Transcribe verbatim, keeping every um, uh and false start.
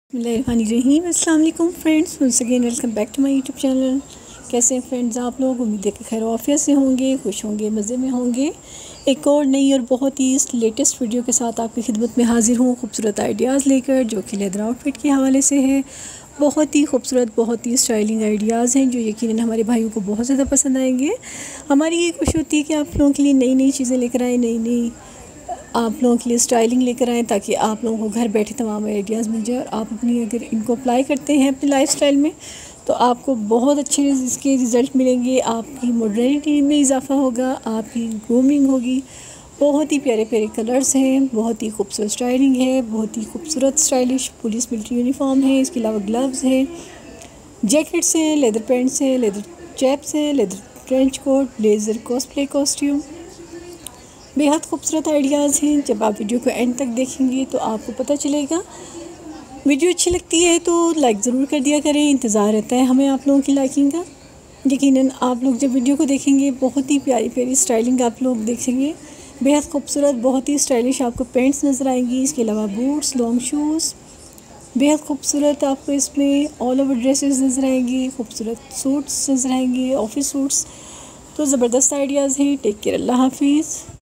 रहीम अस्सलाम वालेकुम friends, once again welcome back to my YouTube channel. कैसे हैं फ्रेंड्स आप लोग? उम्मीद है कि खैर आफियत से होंगे, खुश होंगे, मज़े में होंगे। एक और नई और बहुत ही लेटेस्ट वीडियो के साथ आपकी खिदमत में हाजिर हूँ, खूबसूरत आइडियाज़ लेकर, जो कि लेदर आउटफिट के हवाले से है। बहुत ही खूबसूरत, बहुत ही स्टाइलिंग आइडियाज़ हैं जो यकीनन हमारे भाइयों को बहुत ज़्यादा पसंद आएंगे। हमारी ये कोशिश होती है कि आप लोगों के लिए नई नई चीज़ें लेकर आएँ, नई नई आप लोगों के लिए स्टाइलिंग लेकर आएँ, ताकि आप लोगों को घर बैठे तमाम आइडियाज़ मिल जाए और आप अपनी अगर इनको अप्लाई करते हैं अपनी लाइफस्टाइल में तो आपको बहुत अच्छे इसके रिज़ल्ट मिलेंगे। आपकी मॉडर्निटी में इजाफ़ा होगा, आपकी ग्रूमिंग होगी। बहुत ही प्यारे प्यारे कलर्स हैं, बहुत ही खूबसूरत स्टाइलिंग है, बहुत ही खूबसूरत स्टाइलिश पुलिस मिलिट्री यूनिफॉर्म है। इसके अलावा ग्लव्स हैं, जैकेट्स हैं, लेदर पैंट्स हैं, लेदर चैप्स हैं, leather trench coat, blazer, cosplay costume, बेहद खूबसूरत आइडियाज़ हैं। जब आप वीडियो को एंड तक देखेंगे तो आपको पता चलेगा। वीडियो अच्छी लगती है तो लाइक ज़रूर कर दिया करें, इंतज़ार रहता है हमें आप लोगों की लाइकिंग का। यकीनन आप लोग जब वीडियो को देखेंगे बहुत ही प्यारी प्यारी स्टाइलिंग आप लोग देखेंगे, बेहद खूबसूरत, बहुत ही स्टाइलिश आपको पैंट्स नज़र आएंगी। इसके अलावा बूट्स, लॉन्ग शूज़, बेहद खूबसूरत आपको इसमें ऑल ओवर ड्रेसेस नज़र आएंगी, खूबसूरत सूट्स नज़र आएंगे, ऑफिस सूट्स। तो ज़बरदस्त आइडियाज़ हैं। टेक केयर, अल्लाह हाफिज़।